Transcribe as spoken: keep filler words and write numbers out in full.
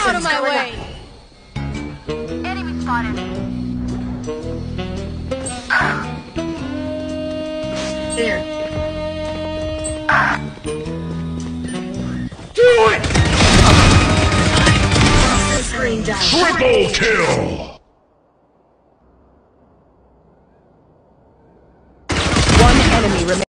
Out of my way! Enemy spotted. There. Do it! Screen down. Triple kill! One enemy remains.